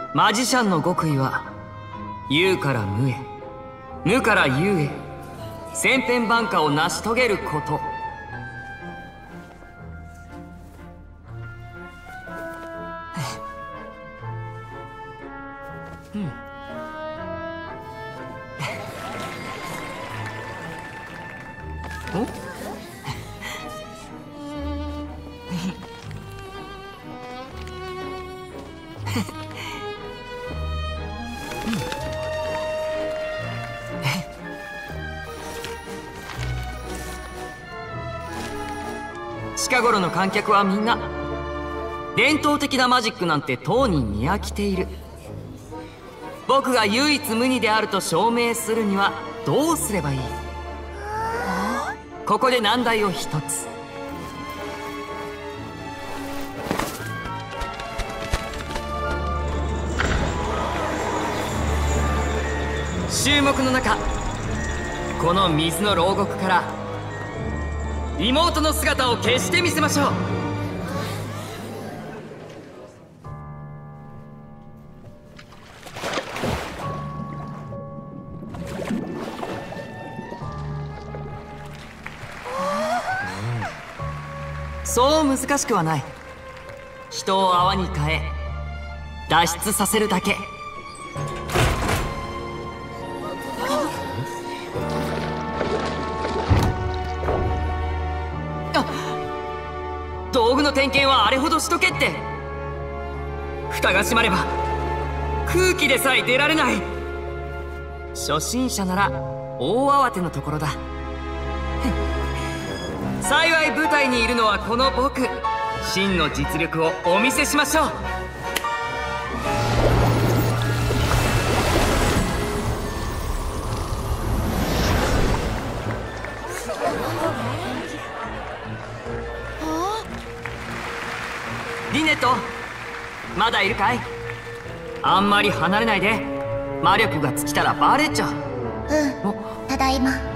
マジシャンの極意は有から無へ、無から有へ、千変万化を成し遂げること。近頃の観客はみんな伝統的なマジックなんてとうに見飽きている。僕が唯一無二であると証明するにはどうすればいい？ここで難題を一つ。衆目の中、この水の牢獄から妹の姿を消してみせましょう。そう難しくはない。人を泡に変え脱出させるだけ。道具の点検はあれほどしとけって。蓋が閉まれば空気でさえ出られない。初心者なら大慌てのところだ。幸い舞台にいるのはこの僕。真の実力をお見せしましょう。リネット、まだいるかい？あんまり離れないで。魔力が尽きたらバレちゃう。 ただいま。